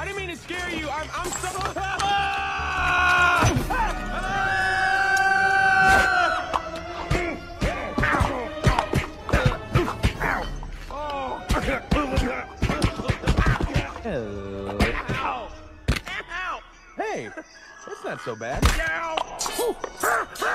I didn't mean to scare you. I'm so... Hey, that's not so bad.